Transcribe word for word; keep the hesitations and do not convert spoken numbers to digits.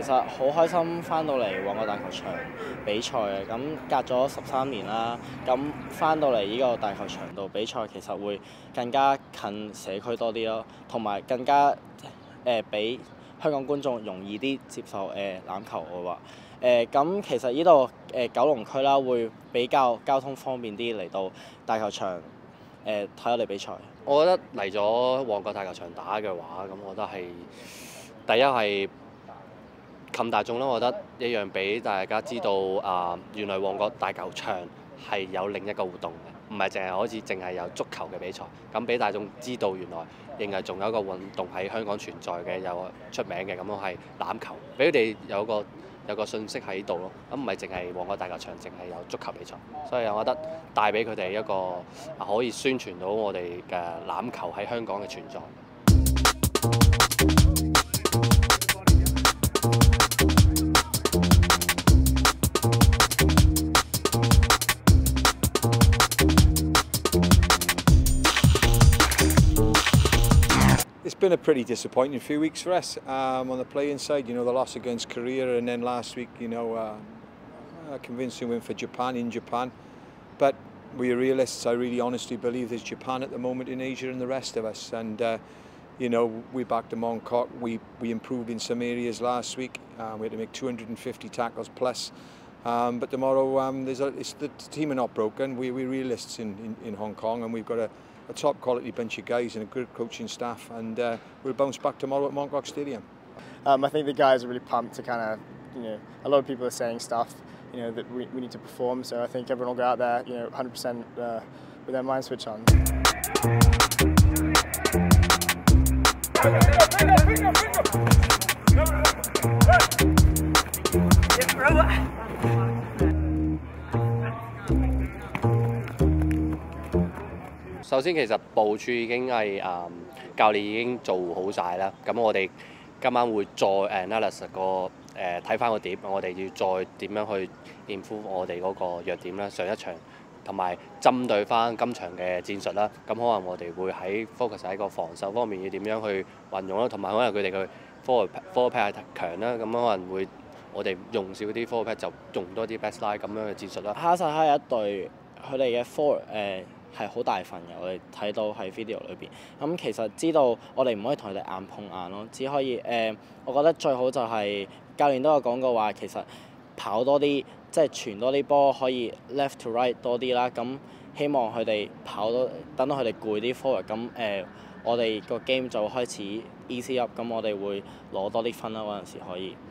實好開心翻到嚟旺角大球場比賽嘅，咁隔咗十三年啦，咁翻到嚟呢個大球場度比賽，其實會更加近社區多啲咯，同埋更加誒俾、呃、香港觀眾容易啲接受誒、呃、欖球我話。誒咁、呃、其實呢度誒九龍區啦，會比較交通方便啲嚟到大球場誒睇我哋比賽。 我覺得嚟咗旺角大球場打嘅話，咁我覺得係第一係冚大眾啦，我覺得一樣俾大家知道啊、呃，原來旺角大球場係有另一個活動嘅，唔係淨係好似淨係有足球嘅比賽。咁俾大眾知道原來仍係仲有一個運動喺香港存在嘅，有出名嘅，咁樣係欖球，俾佢哋有個有個信息喺度咯。咁唔係淨係旺角大球場，淨係有足球比賽，所以我覺得帶俾佢哋一個可以宣傳到我哋嘅欖球喺香港嘅存在。 It's been a pretty disappointing few weeks for us um, on the playing side. You know, the loss against Korea, and then last week, you know, uh, a convincing win for Japan in Japan. But we're realists. I really honestly believe there's Japan at the moment in Asia and the rest of us. And, uh, you know, we're back to Mong Kok. We, we improved in some areas last week. Uh, we had to make two hundred fifty tackles plus. Um, but tomorrow, um, there's a, it's, the team are not broken. We, we're realists in, in, in Hong Kong, and we've got a a top quality bunch of guys and a good coaching staff, and uh, we'll bounce back tomorrow at Mong Kok Stadium. Um, I think the guys are really pumped to kind of, you know, a lot of people are saying stuff, you know, that we, we need to perform, so I think everyone will go out there, you know, one hundred percent uh, with their mind switch on. 首先其實部署已經係誒、嗯、教練已經做好晒啦，咁我哋今晚會再 analyse 個誒睇翻個點，我哋要再點樣去 improve 我哋嗰個弱點啦，上一場同埋針對翻今場嘅戰術啦，咁可能我哋會喺 focus 喺個防守方面要點樣去運用啦，同埋可能佢哋嘅 forward forward pack 係強啦，咁可能會我哋用少啲 forward pack 就用多啲 backline 咁樣嘅戰術啦。 哈薩克一隊佢哋嘅 forward 誒係好大份嘅，我哋睇到喺 video 裏邊。咁其實知道我哋唔可以同佢哋硬碰硬咯，只可以誒、呃，我覺得最好就係、是、教練都有講過話，其實跑多啲，即係傳多啲波，可以 left to right 多啲啦。咁希望佢哋跑多，等到佢哋攰啲 forward，咁誒、呃、我哋個 game 就開始 easy up，咁我哋會攞多啲分啦嗰陣時可以。